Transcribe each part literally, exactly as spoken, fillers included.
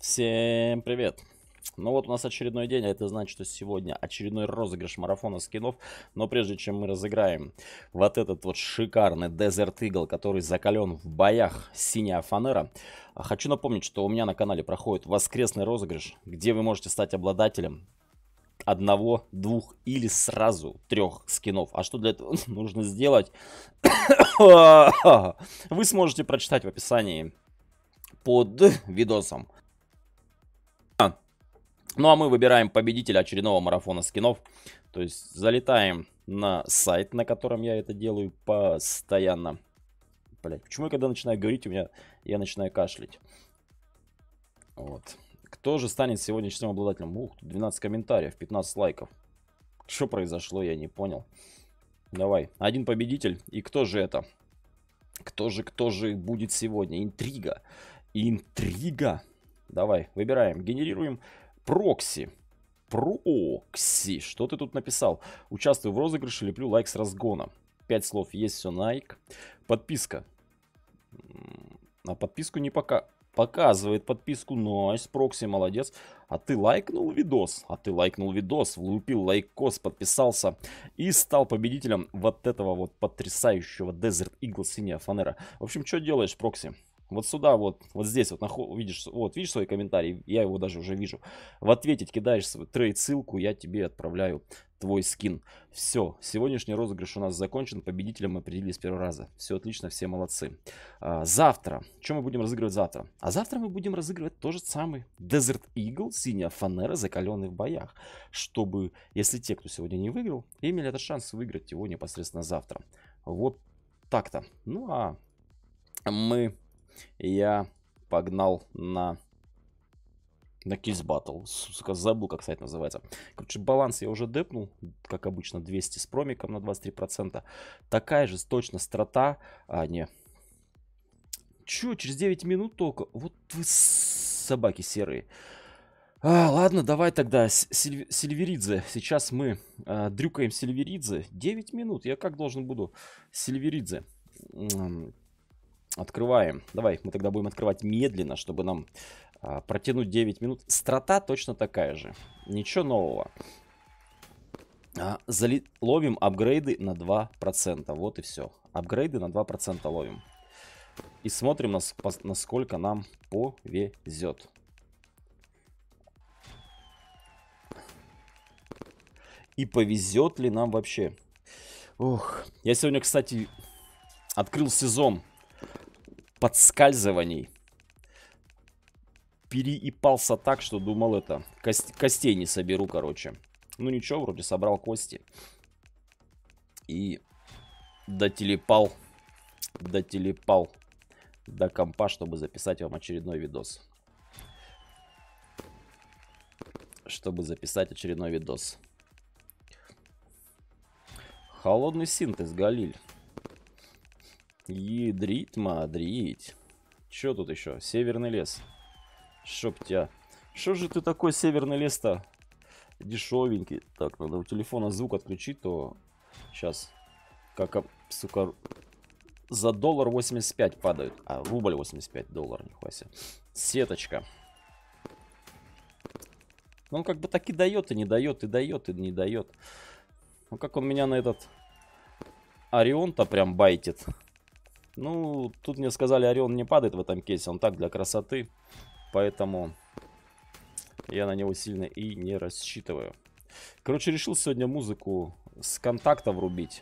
Всем привет! Ну вот у нас очередной день, а это значит, что сегодня очередной розыгрыш марафона скинов. Но прежде чем мы разыграем вот этот вот шикарный Desert Eagle, который закален в боях синяя фанера, хочу напомнить, что у меня на канале проходит воскресный розыгрыш, где вы можете стать обладателем одного, двух или сразу трех скинов. А что для этого нужно сделать? Вы сможете прочитать в описании под видосом. Ну а мы выбираем победителя очередного марафона скинов. То есть залетаем на сайт, на котором я это делаю постоянно. Блять, почему я когда начинаю говорить, у меня я начинаю кашлять. Вот. Кто же станет сегодняшним обладателем? Ух, тут двенадцать комментариев, пятнадцать лайков. Что произошло, я не понял. Давай, один победитель. И кто же это? Кто же, кто же будет сегодня? Интрига. Интрига. Давай, выбираем. Генерируем прокси. Прокси. Что ты тут написал? Участвую в розыгрыше, леплю лайк с разгона. Пять слов есть, все, лайк. Подписка. А подписку не пока... Показывает подписку. Найс, прокси, молодец. А ты лайкнул видос. А ты лайкнул видос. Влупил лайкос, подписался. И стал победителем вот этого вот потрясающего Desert Eagle синяя фанера. В общем, что делаешь, прокси? Вот сюда, вот, вот здесь вот, наход, видишь, вот, видишь свой комментарий, я его даже уже вижу. В ответе кидаешь свой трейд ссылку, я тебе отправляю твой скин. Все, сегодняшний розыгрыш у нас закончен, победителем мы определили с первого раза. Все отлично, все молодцы. А, завтра, что мы будем разыгрывать завтра? А завтра мы будем разыгрывать тот же самый Desert Eagle, синяя фанера, закаленный в боях. Чтобы, если те, кто сегодня не выиграл, имели этот шанс выиграть его непосредственно завтра. Вот так-то. Ну а мы... Я погнал на, на Kiss Battle. Сука, забыл, как сайт называется. Короче, баланс я уже депнул, как обычно, двести с промиком на двадцать три процента. Такая же точно страта. А, не. Чё, через девять минут только? Вот вы собаки серые. А, ладно, давай тогда Сильв... Сильверидзе. Сейчас мы а, дрюкаем Сильверидзе. девять минут. Я как должен буду Сильверидзе? Открываем. Давай, мы тогда будем открывать медленно, чтобы нам а, протянуть девять минут. Страта точно такая же. Ничего нового. А, зали... Ловим апгрейды на два процента. Вот и все. Апгрейды на два процента ловим. И смотрим, нас... насколько нам повезет. И повезет ли нам вообще. Ох. Я сегодня, кстати, открыл сезон подскальзываний. Переипался так, что думал это. Кость, костей не соберу, короче. Ну ничего, вроде собрал кости. И дотелепал. Дотелепал до компа, чтобы записать вам очередной видос. Чтобы записать очередной видос. Холодный синтез, Галиль. Ядрить, мадрить. Чё тут еще? Северный лес. Чтоб тебя... Что же ты такой северный лес-то? Дешевенький. Так, надо у телефона звук отключить, то... Сейчас. Как, сука... За доллар восемьдесят пять падают. А, рубль восемьдесят пять долларов, нихуя себе. Сеточка. Он как бы так и дает, и не дает, и дает, и не дает. Ну как он меня на этот... Орион-то прям байтит. Ну, тут мне сказали, Орион не падает в этом кейсе, он так для красоты. Поэтому я на него сильно и не рассчитываю. Короче, решил сегодня музыку с контакта врубить.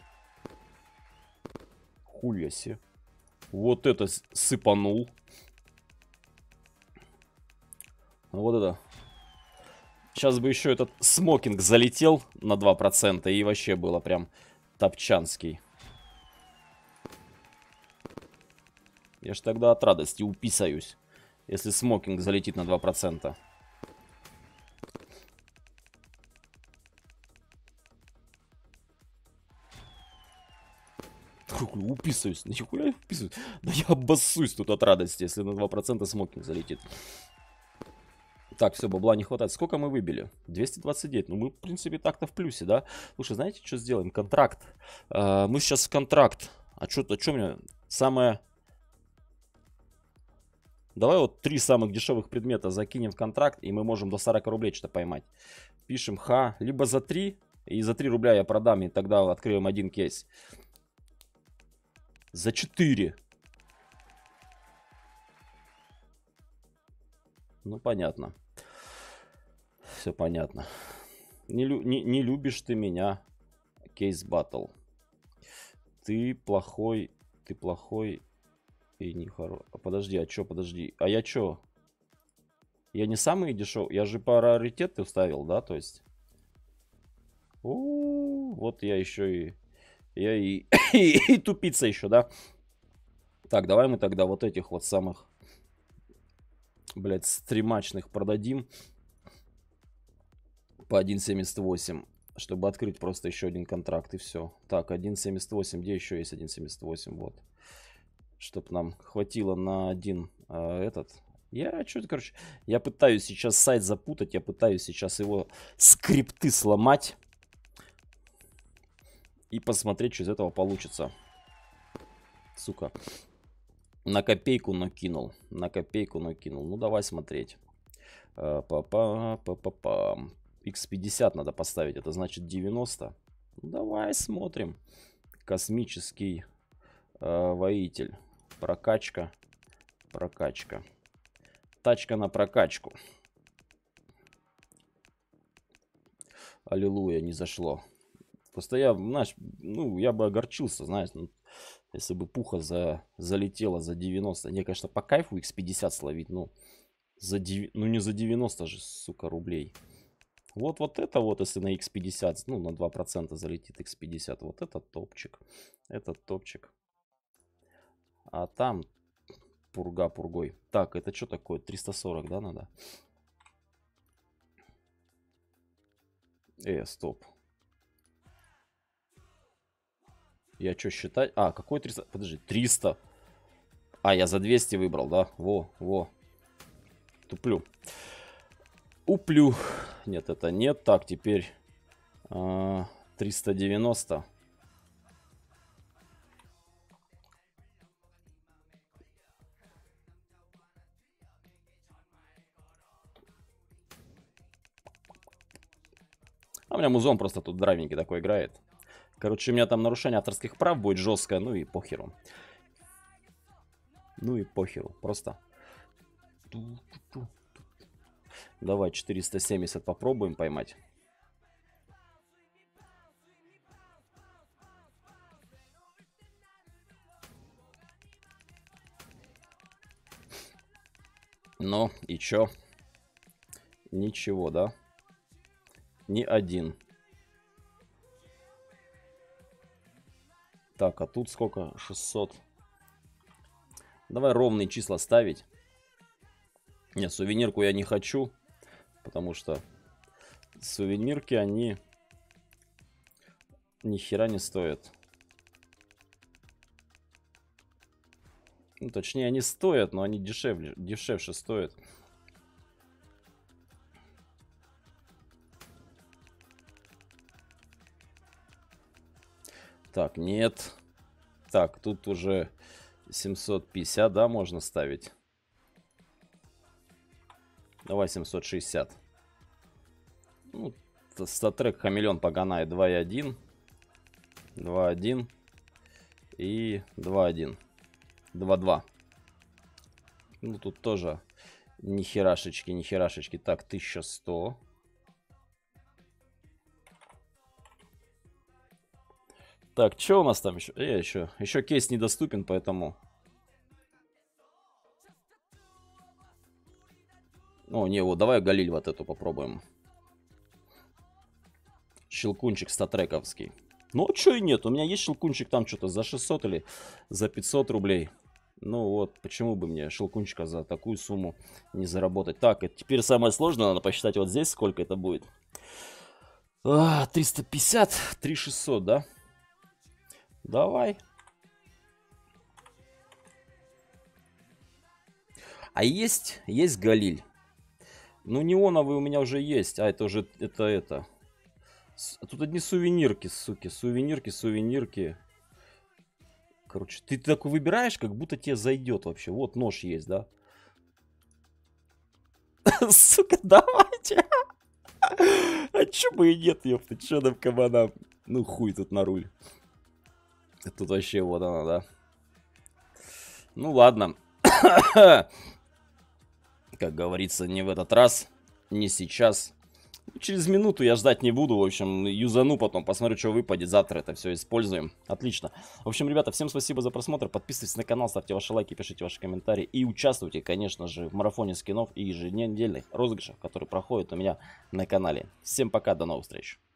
Хуяси. Вот это сыпанул. Вот это. Сейчас бы еще этот смокинг залетел на два процента и вообще было прям топчанский. Я ж тогда от радости уписаюсь, если смокинг залетит на два процента. Уписаюсь. Нихуя я уписываюсь. Да я обоссусь тут от радости, если на два процента смокинг залетит. Так, все, бабла не хватает. Сколько мы выбили? двести двадцать девять. Ну, мы, в принципе, так-то в плюсе, да? Слушай, знаете, что сделаем? Контракт. А, мы сейчас в контракт. А что а что у меня? Самое... Давай вот три самых дешевых предмета закинем в контракт, и мы можем до сорока рублей что-то поймать. Пишем ха, либо за три, и за три рубля я продам, и тогда откроем один кейс. За четыре. Ну, понятно. Все понятно. Не, лю не, не любишь ты меня. Кейс батл. Ты плохой, ты плохой и не хороший. Подожди, а чё, подожди. А я чё? Я не самый дешевый. Я же по раритету ставил, да, то есть. У -у -у, вот я еще и... Я и, и, и тупица еще, да? Так, давай мы тогда вот этих вот самых, блядь, стримачных продадим по один семьдесят восемь, чтобы открыть просто еще один контракт и все. Так, один семьдесят восемь, где еще есть один семьдесят восемь, вот. Чтоб нам хватило на один а, этот. Я что-то, короче, я пытаюсь сейчас сайт запутать, я пытаюсь сейчас его скрипты сломать и посмотреть, что из этого получится. Сука. На копейку накинул. На копейку накинул. Ну, давай смотреть. Па-па-па-па-па. икс пятьдесят надо поставить. Это значит девяносто. Ну, давай смотрим. Космический э, воитель. Прокачка. Прокачка. Тачка на прокачку. Аллилуйя, не зашло. Просто я, знаешь, ну, я бы огорчился, знаешь, ну, если бы пуха за, залетела за девяносто. Не, конечно, по кайфу икс пятьдесят словить, но за, ну не за девяносто же, сука, рублей. Вот, вот это вот, если на икс пятьдесят, ну, на два процента залетит икс пятьдесят, вот это топчик. Это топчик. А там пурга пургой. Так, это что такое? триста сорок, да, надо? Э, стоп. Я что считать? А, какой триста? Подожди, триста. А, я за двести выбрал, да? Во, во. Туплю. Уплю. Нет, это нет. Так, теперь а, триста девяносто. А у меня музон просто тут драйвенький такой играет. Короче, у меня там нарушение авторских прав будет жесткое. Ну и похеру. Ну и похеру. Просто. Давай четыреста семьдесят попробуем поймать. Ну и чё? Ничего, да? Ни один. Так, а тут сколько? шестьсот. Давай ровные числа ставить. Нет, сувенирку я не хочу. Потому что сувенирки, они ни хера не стоят. Ну, точнее, они стоят, но они дешевле, дешевше стоят. Так, нет. Так, тут уже семьсот пятьдесят, да, можно ставить. Давай семьсот шестьдесят. Ну, статрек хамелеон погонает два и один. два один. И два один. два два. Ну, тут тоже ни херашечки, ни херашечки. Так, тысяча сто. Так, что у нас там еще? Э, еще, еще кейс недоступен, поэтому... О, не, вот давай Галиль вот эту попробуем. Щелкунчик статрековский. Ну, что и нет. У меня есть щелкунчик там что-то за шестьсот или за пятьсот рублей. Ну вот, почему бы мне щелкунчика за такую сумму не заработать. Так, это теперь самое сложное. Надо посчитать вот здесь, сколько это будет. А, триста пятьдесят, три тысячи шестьсот, да? Давай. А есть, есть Галиль. Ну, неоновый у меня уже есть. А, это уже, это, это. Тут одни сувенирки, суки. Сувенирки, сувенирки. Короче, ты такой выбираешь, как будто тебе зайдет вообще. Вот нож есть, да? Сука, давайте. А чё бы и нет, ёпта, чё нам кабанам? Ну хуй тут на руль. Тут вообще вот она, да. Ну ладно. Как говорится, не в этот раз, не сейчас. Через минуту я ждать не буду, в общем, юзану потом, посмотрю, что выпадет, завтра это все используем. Отлично. В общем, ребята, всем спасибо за просмотр, подписывайтесь на канал, ставьте ваши лайки, пишите ваши комментарии и участвуйте, конечно же, в марафоне скинов и еженедельных розыгрышах, которые проходят у меня на канале. Всем пока, до новых встреч.